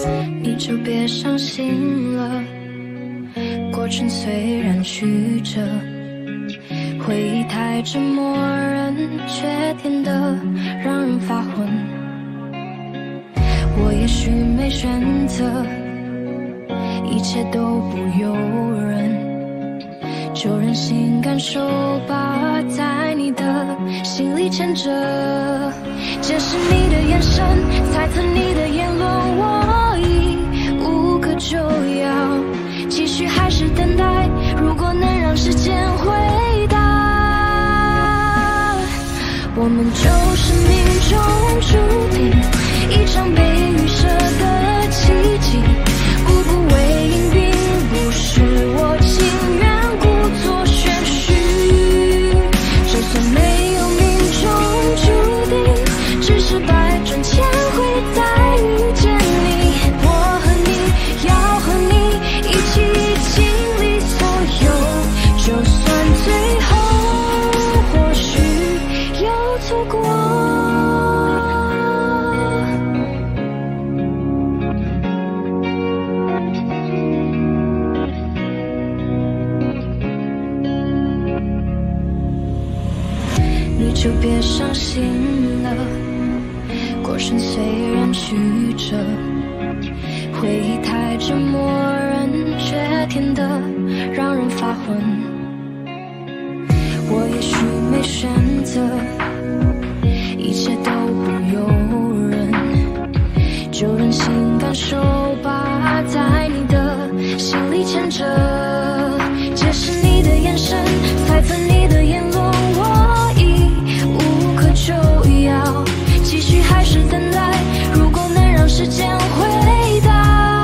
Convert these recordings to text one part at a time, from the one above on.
你就别伤心了。过程虽然曲折，回忆太折磨人，却甜得让人发昏。我也许没选择，一切都不由人，就任性感受吧，在你的心里牵着。监视你的眼神，猜测你的言论，我已无可救药。继续还是等待？如果能让时间回答，我们就是命中注定，一场被预设的奇迹。步步为营，并不是我情愿故作玄虚。就算没有命中注定，只是百转千回再遇见你。我和你要和你一起经历所有，就算最后或许有错过。你就别伤心了，过程虽然曲折，回忆太折磨人，却甜得让人发昏。我也许没选择，一切都不由人，就任性感受吧，在你的心里牵着。解释你的眼神，猜测你的言论，我已无可救药。继续还是等待？如果能让时间回答，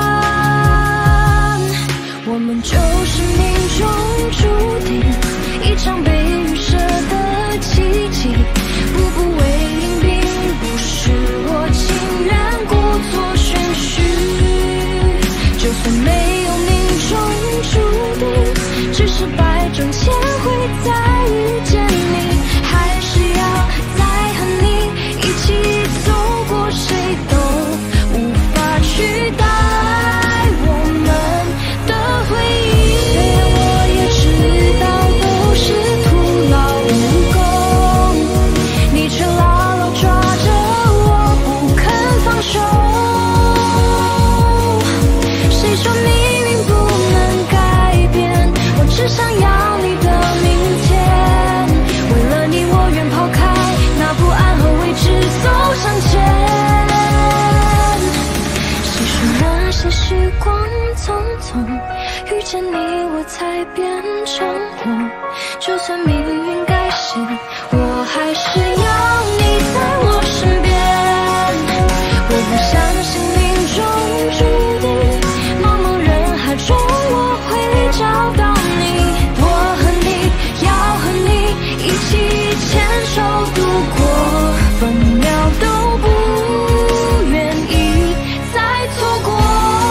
我们就是命中注定，一场被预设的奇迹。步步为营，并不是我情愿故作玄虚。就算没有命中注定，只是百转千回再遇见你，还是要再和你一起走过，谁都无法取代我们的回忆。虽然我也知道都是徒劳无功，你却牢牢抓着我不肯放手。谁说命运不能改变？我只想要你的明天。为了你，我愿抛开那不安和未知，走向前。细数那些时光匆匆，遇见你我才变成我。就算命运改写，我还是要你在我身边。我不相信命中注定，茫茫人海中我会找到你。我和你要和你一起牵手度过，分秒都不愿意再错过。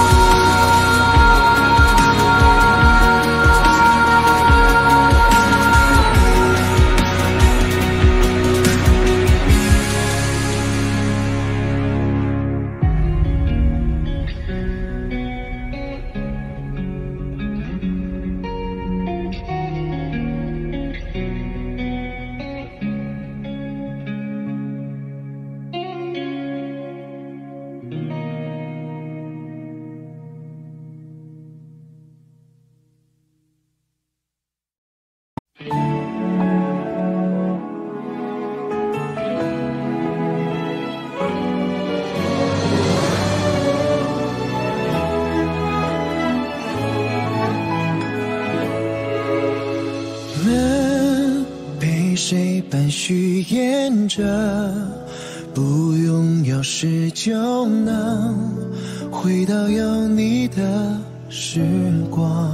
门被谁半虚掩着，不用钥匙就能回到有你的时光。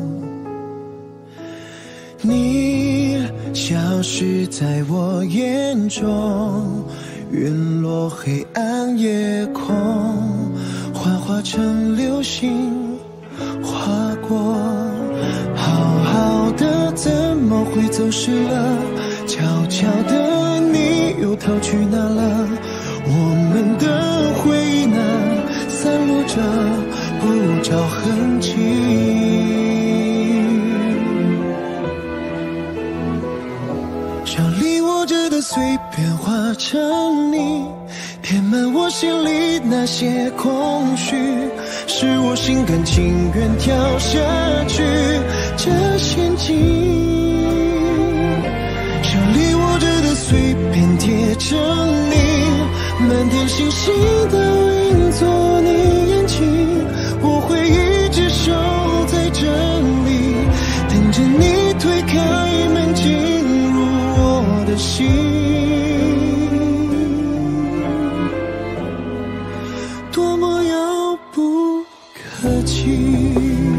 你消失在我眼中，陨落黑暗夜空，幻化成流星划过。好好的怎么会走失了？悄悄的你又逃去哪了？我们的回忆呢？散落着找痕迹。手里握着的碎片化成泥，填满我心里那些空虚，是我心甘情愿跳下去这陷阱。手里握着的碎片贴成泥，满天星星都映作你眼睛，我会一直守在这里，等着你推开门进入我的心。多么遥不可及。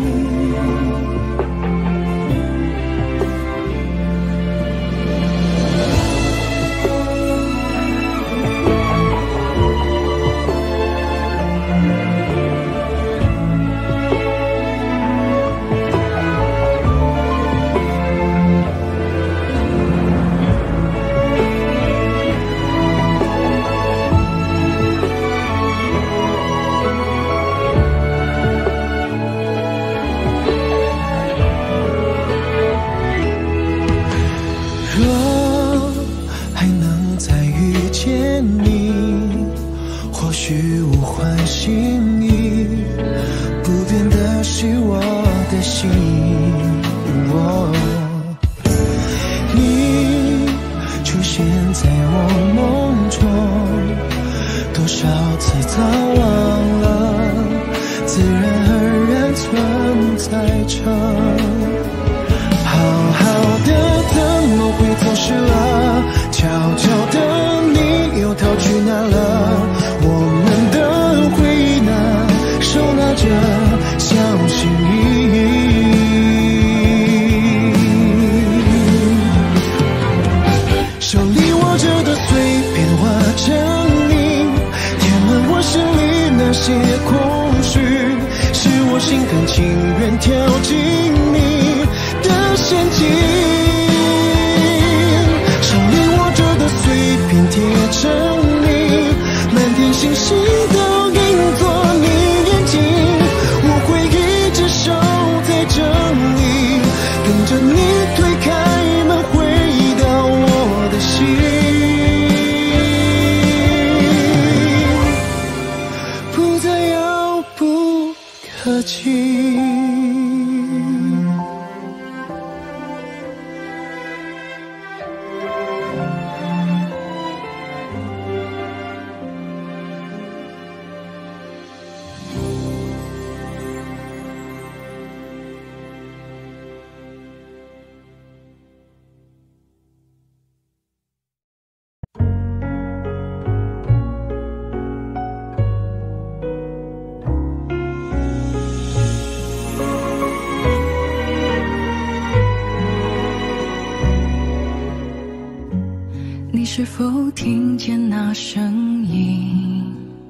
你是否听见那声音？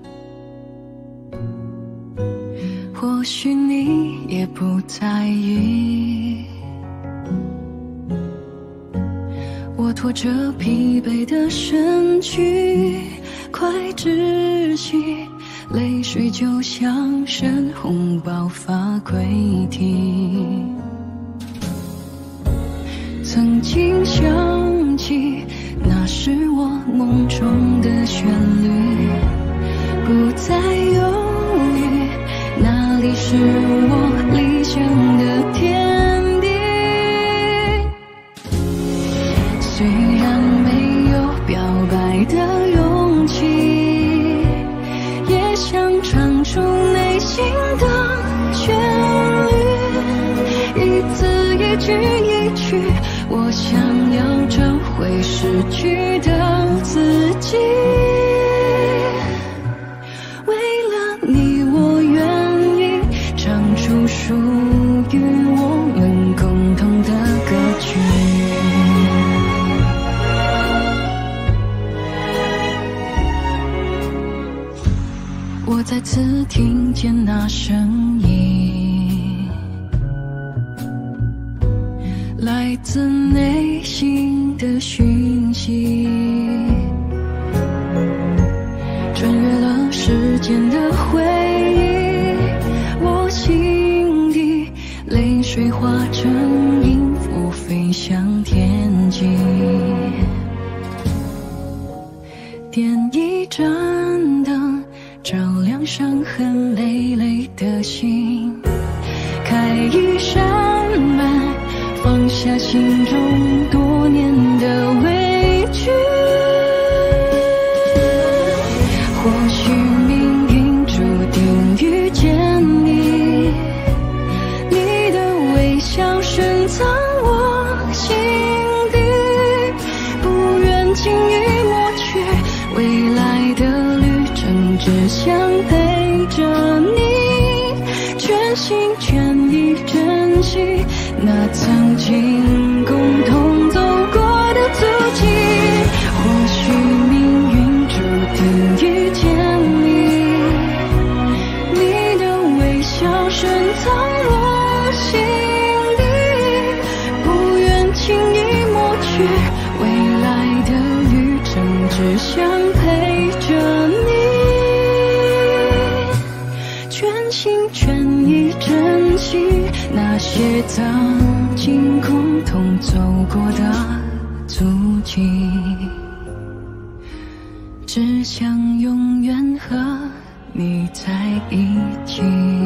或许你也不在意。我拖着疲惫的身躯，快窒息，泪水就像深红爆发溃堤。曾经想起那是我梦中的旋律，不再犹豫，那里是我理想的天地。虽然没有表白的勇气，也想唱出内心的旋律，一字一句一句，我想要找回失去的自己。为了你，我愿意唱出属于我们共同的歌曲。我再次听见那声音，来自内心的讯息，穿越了时间的回忆，我心盏灯，照亮伤痕累累的心。开一扇门，放下心中多年的委屈。或许命运注定遇见你，你的微笑深藏我心底，不愿轻易抹去。未来的旅程只想陪着你，全心全意珍惜那曾经共同走过的足迹。或许命运注定遇见你，你的微笑深藏我心底，不愿轻易抹去。未来的旅程只想陪着你，全心全意珍惜那些曾经共同走过的足迹，只想永远和你在一起。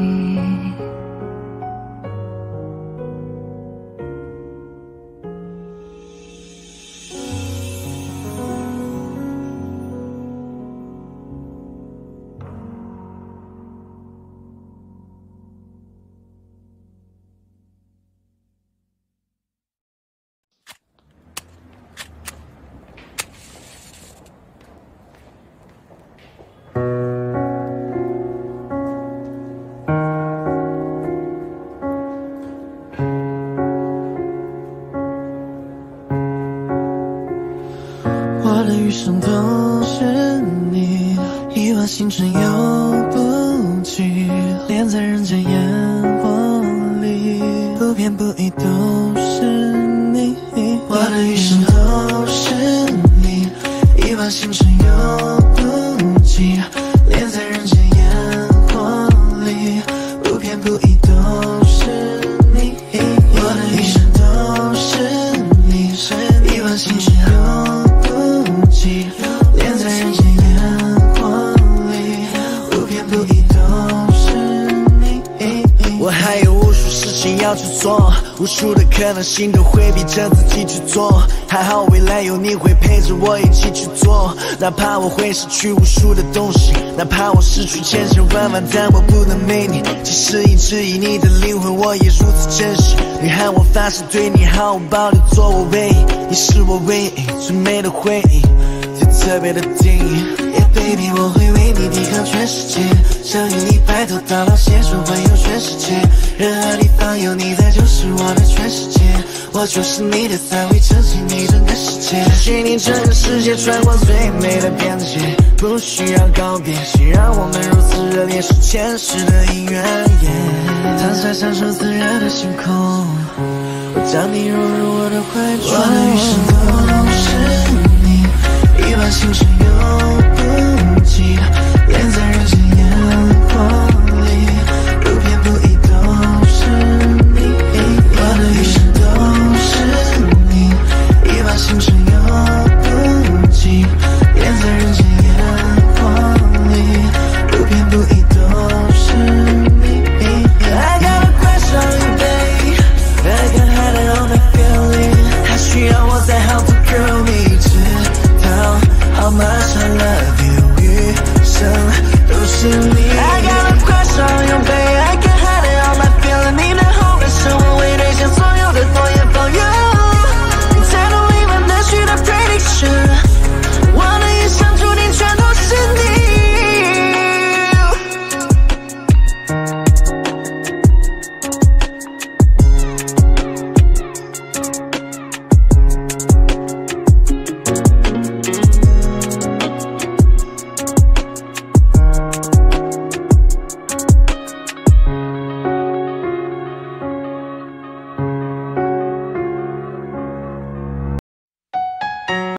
我的余生都是你，一往情深又不羁，恋在人间烟火里，不偏不倚都是你。我的余生都是你，一往情深又不羁，恋在人间烟火里，不偏不倚都是你。我的余生都是你，一往情深又恋在人间烟火里，不偏不倚都是你。我还有无数事情要去做，无数的可能性都会逼着自己去做。还好未来有你会陪着我一起去做，哪怕我会失去无数的东西，哪怕我失去千千万万，但我不能没你。即使一直以你的灵魂，我也如此珍惜。你喊我发誓对你毫无保留，做我唯一，你是我唯一最美的回忆，特别的定义。Yeah baby， 我会为你抵抗全世界，想与你白头到老，携手环游全世界。任何地方有你在，就是我的全世界。我就是你的菜，会撑起你整个世界。给你整个世界穿过最美的边界，不需要告别，谁让我们如此热烈，是前世的姻缘。躺下享受自然的星空，我将你融入我的怀中。我的余生都是你，一往情深又不羁，恋在人间烟火里，不偏不倚都是你。我的余生都是你，一往情深又不羁，恋在人间烟火里，不偏不倚都是你。I got a crush on you, babe. I can hide it on the feeling. 还需要我再好多 girl， 你知道 how much I love you， 余生都是你。